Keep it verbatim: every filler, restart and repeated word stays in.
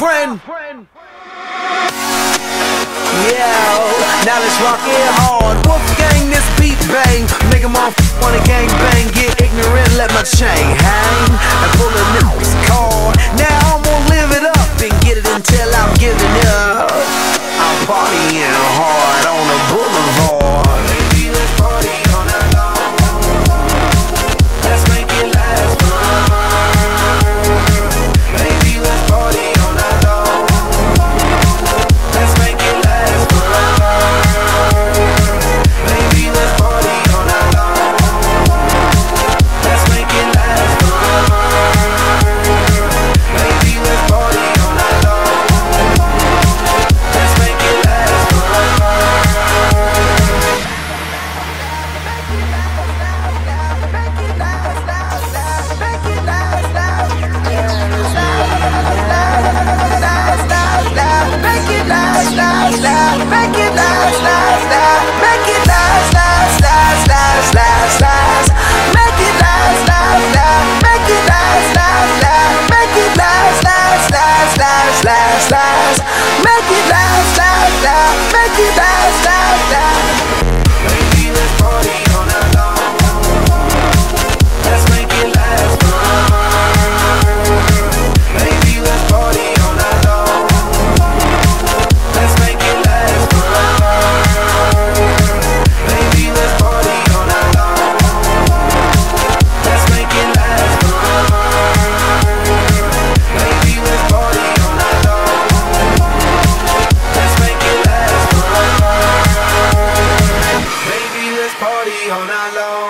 friend. Yeah, now let's rock it hard. Wolfgang, this beat bang, make 'em all wanna gang bang. Get ignorant, let my chain hang, and pull a nipple's card. Now I'm gonna live it up and get it until I'm giving up. I'm partying hard on the boulevard. Baby, let's party all night long. Let's make it last forever. Baby, let's party all night long. Let's make it last forever. Baby, let's party all night long. Let's make it last forever. Baby, let's party all night long. Let's make it last forever. Party all night long.